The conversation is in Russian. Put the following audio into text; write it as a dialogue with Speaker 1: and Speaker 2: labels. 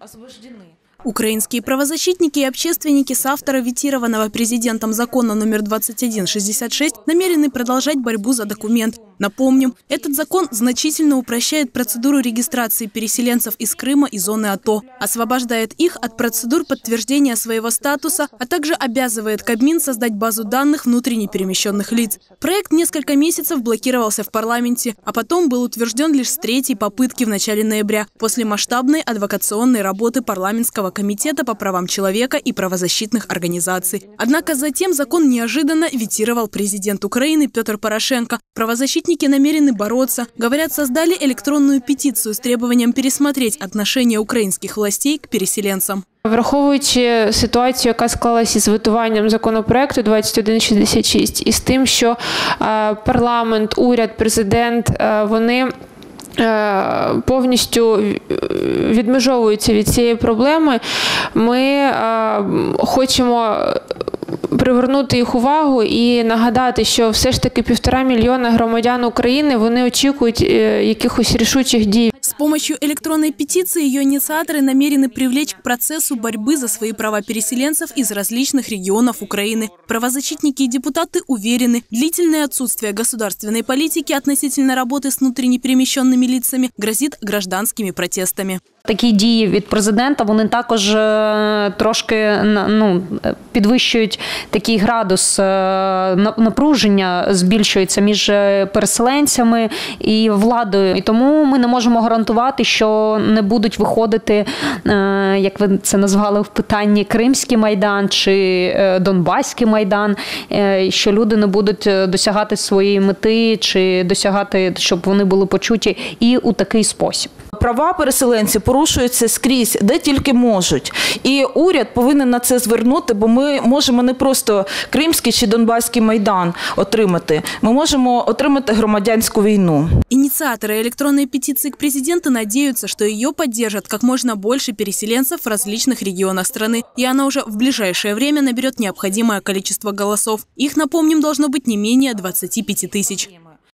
Speaker 1: Украинские правозащитники и общественники с автора ветированного президентом закона номер 2166 намерены продолжать борьбу за документ. Напомним, этот закон значительно упрощает процедуру регистрации переселенцев из Крыма и зоны АТО, освобождает их от процедур подтверждения своего статуса, а также обязывает Кабмин создать базу данных внутренне перемещенных лиц. Проект несколько месяцев блокировался в парламенте, а потом был утвержден лишь с третьей попытки в начале ноября, после масштабной адвокационной работы парламентского комитета по правам человека и правозащитных организаций. Однако затем закон неожиданно ветировал президент Украины Петр Порошенко. Правозащитники намерены бороться. Говорят, создали электронную петицию с требованием пересмотреть отношение українських властей к переселенцам.
Speaker 2: Враховуючи ситуацію, яка склалася із ветуванням законопроекту 2166, і з тим, що парламент, уряд, президент, вони повністю відмежовуються від цієї проблеми, ми хочемо привернути їх увагу і нагадати, що все ж таки 1,5 мільйона громадян України, вони очікують якихось рішучих дій.
Speaker 1: С помощью электронной петиции ее инициаторы намерены привлечь к процессу борьбы за свои права переселенцев из различных регионов Украины. Правозащитники и депутаты уверены, длительное отсутствие государственной политики относительно работы с внутренне перемещенными лицами грозит гражданскими протестами.
Speaker 3: Такі дії від президента, вони також трошки підвищують такий градус напруження, збільшується між переселенцями і владою. І тому ми не можемо гарантувати, що не будуть виходити, як ви це назвали в питанні, Кримський майдан чи Донбаський майдан, що люди не будуть досягати своєї мети чи досягати, щоб вони були почуті і у такий спосіб.
Speaker 4: Права переселенців порушуються скрізь, де тільки можуть. І уряд повинен на це звернути, бо ми можемо не просто Кримський чи Донбаський майдан отримати. Мы можем отримати громадянську війну.
Speaker 1: Инициаторы электронной петиции к президенту надеются, что ее поддержат как можно больше переселенцев в различных регионах страны. И она уже в ближайшее время наберет необходимое количество голосов. Их, напомним, должно быть не менее 25 тысяч.